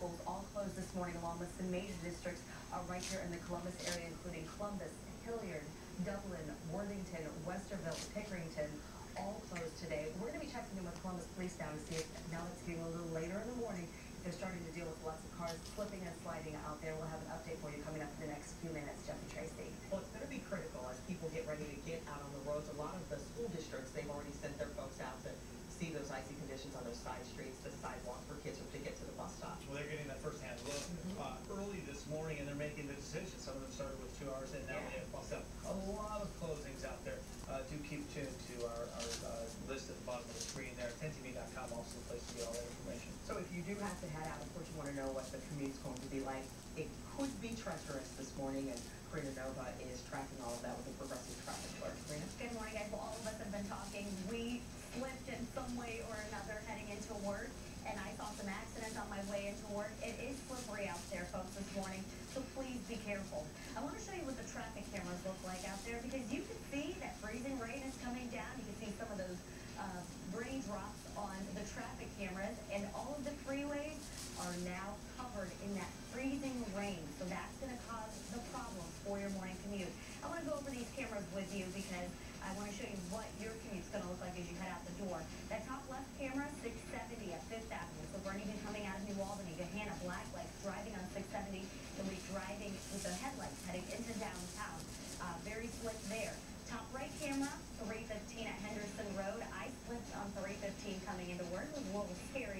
schools all closed this morning, along with some major districts right here in the Columbus area, including Columbus, Hilliard, Dublin, Worthington, Westerville, Pickerington, all closed today. We're going to be checking in with Columbus Police now to see if, now that it's getting a little later in the morning, if they're starting to deal with lots of cars slipping and sliding out there. We'll have an update for you coming up in the next few minutes. Jeff and Tracy. Well, it's going to be critical as people get ready to get out on the roads. A lot of the school districts, they've already sent their folks out to see those icy conditions on those side streets, the sidewalk for kids to get to the bus stop. Well, they're getting that first-hand look early this morning, and they're making the decision. Some of them started with 2 hours, and now they have bus stop. A lot of closings out there. Do keep tuned to our list at the bottom of the screen there. 10tv.com, also the place to get all that information. So if you do have to head out, of course you want to know what the commute's going to be like. It could be treacherous this morning, and Karina Nova is tracking all of that with a progressive traffic alert. Karina? Good morning, guys. Well, all of us have been talking. We slipped in some way or another heading into work, and I saw some accidents on my way into work. It is slippery out there, folks, this morning, so please be careful. I want to show you what the traffic cameras look like out there, because you can see that freezing rain is coming down. You can see some of those raindrops on the traffic cameras, and all of the freeways are now covered in that freezing rain. So that's going to cause the problems for your morning commute. I want to go over these cameras with you because I want to show you what your commute's going to look like as you head out the door. That top left camera, 670 at 5th Avenue. So for anyone coming out of New Albany, Gahanna, Blacklight, driving on 670, you'll be driving with the headlights heading into downtown. Very slick there. Top right camera, 315 at Henderson Road. I slipped on 315 coming into work. It was a little scary.